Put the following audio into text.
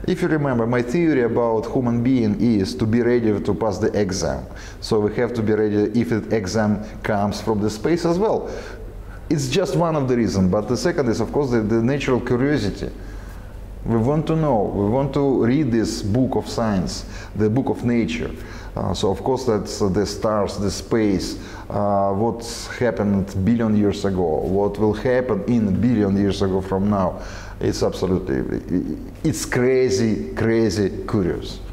If you remember, my theory about human being is to be ready to pass the exam. So we have to be ready if the exam comes from the space as well. It's just one of the reasons, but the second is, of course, the natural curiosity. We want to know, we want to read this book of science, the book of nature. So of course that's the stars, the space, what's happened a billion years ago, what will happen in a billion years ago from now. It's absolutely, it's crazy, crazy curious.